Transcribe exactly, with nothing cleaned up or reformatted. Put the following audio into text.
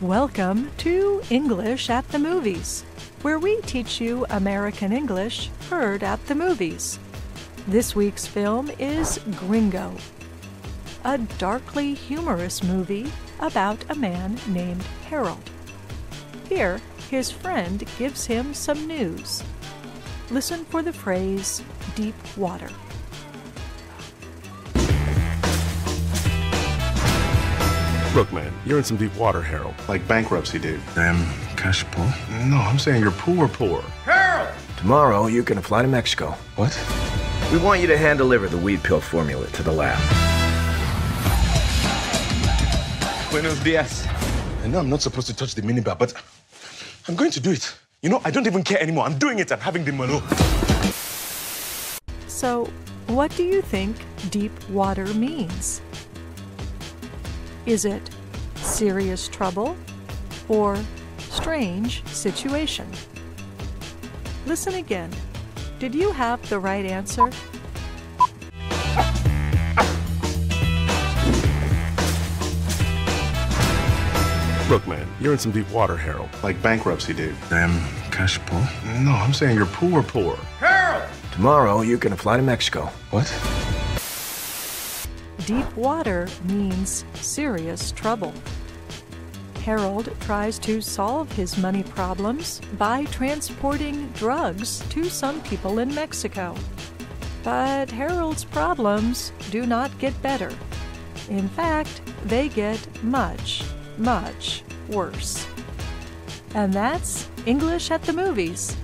Welcome to English at the Movies, where we teach you American English heard at the movies. This week's film is Gringo, a darkly humorous movie about a man named Harold. Here, his friend gives him some news. Listen for the phrase, deep water. Look, man, you're in some deep water, Harold. Like bankruptcy, dude. Damn cash poor. No, I'm saying you're poor, poor. Harold! Tomorrow, you're gonna fly to Mexico. What? We want you to hand deliver the weed pill formula to the lab. Buenos dias. I know I'm not supposed to touch the minibar, but I'm going to do it. You know, I don't even care anymore. I'm doing it. I'm having the malo. So, what do you think deep water means? Is it serious trouble or strange situation? Listen again. Did you have the right answer? Look, man, you're in some deep water, Harold. Like bankruptcy, dude. Damn cash poor. No, I'm saying you're poor, poor. Harold! Tomorrow, you're gonna fly to Mexico. What? Deep water means serious trouble. Harold tries to solve his money problems by transporting drugs to some people in Mexico. But Harold's problems do not get better. In fact, they get much, much worse. And that's English at the Movies.